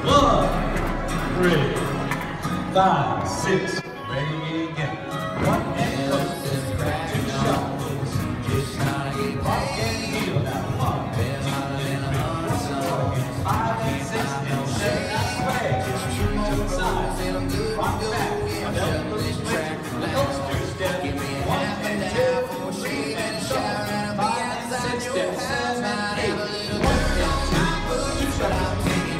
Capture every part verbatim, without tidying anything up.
One, three, five, six. Ready again. One and go. Two shuffles. Rock and heel now. One, two, three, four, five, and six, and seven. Sway. To the side. Rock back. Double push track. Those two steps. One and two, three and shuffle. Five and six steps. Seven and eight. One and two, two shuffles.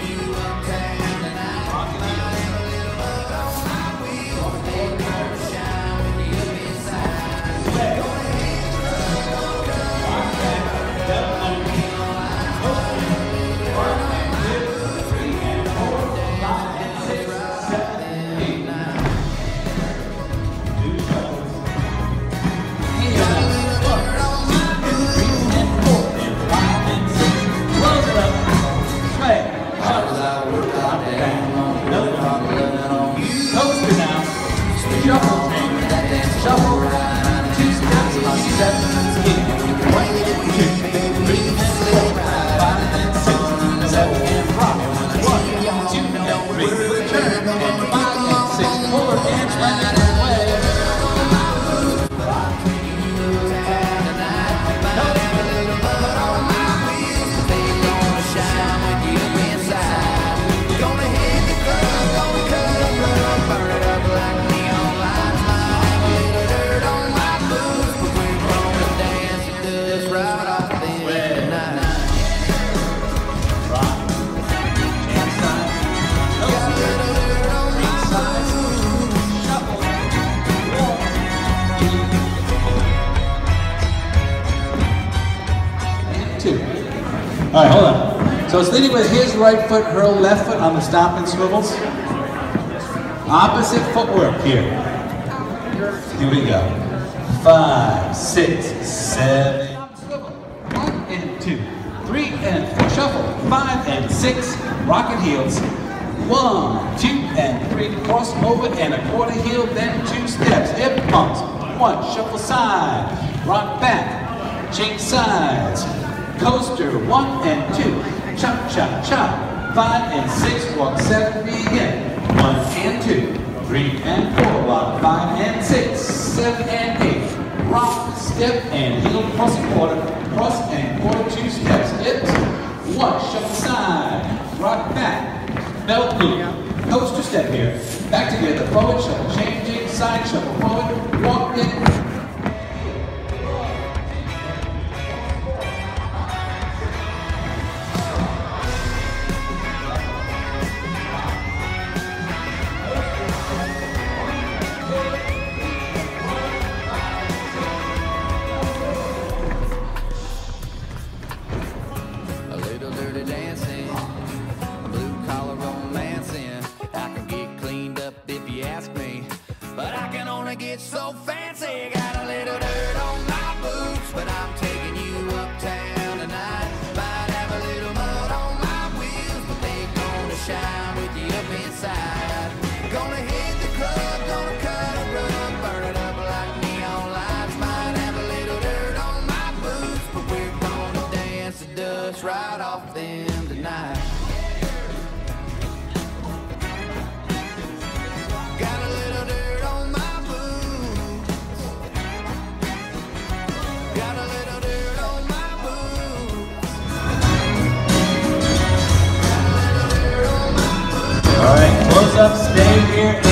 All right, hold on. So it's leading with his right foot, her left foot on the stop and swivels. Opposite footwork here. Here we go. Five, six, seven. One and two, three and four. Shuffle. Five and six. Rocket heels. One, two, and three. Cross over and a quarter heel, then two steps. Hip pumps. One, shuffle side. Rock back. Change sides. Coaster, one and two, chop, chop, chop, five and six, walk seven, begin, one and two, three and four, walk five and six, seven and eight, rock, step and heel, cross and quarter, cross and quarter, two steps, hips, one, shuffle side, rock back, belt loop, coaster step here, back together, forward, shuffle, changing, side, shuffle, forward, walk in, get so fancy, got a little dirt on my boots, but I'm taking you uptown tonight. Might have a little mud on my wheels, but they gonna shine with you up inside. Gonna hit the club, gonna cut a rug, burn it up like neon lights. Might have a little dirt on my boots, but we're gonna dance the dust right off them tonight. Got a little dirt on my All right, close up, stay here.